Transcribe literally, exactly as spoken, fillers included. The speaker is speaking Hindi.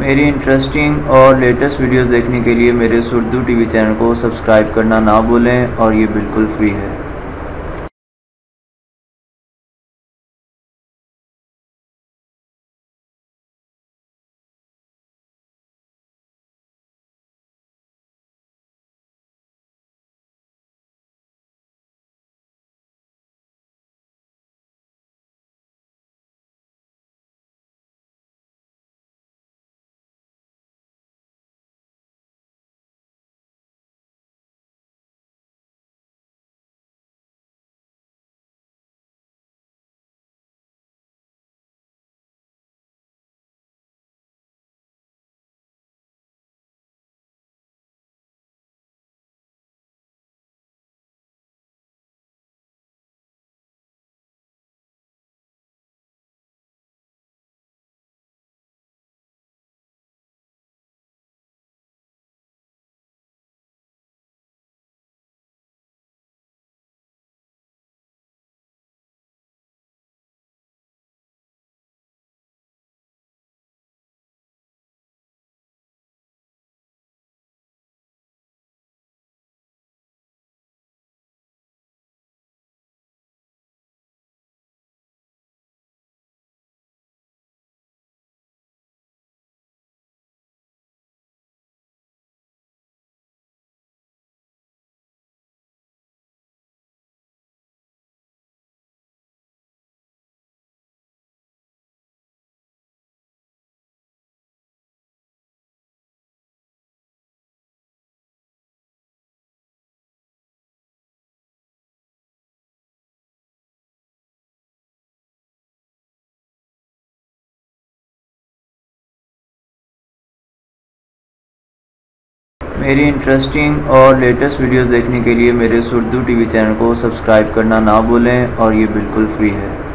मेरी इंटरेस्टिंग और लेटेस्ट वीडियोस देखने के लिए मेरे उर्दू टीवी चैनल को सब्सक्राइब करना ना भूलें और ये बिल्कुल फ्री है। मेरी इंटरेस्टिंग और लेटेस्ट वीडियोस देखने के लिए मेरे उर्दू टीवी चैनल को सब्सक्राइब करना ना भूलें और ये बिल्कुल फ्री है।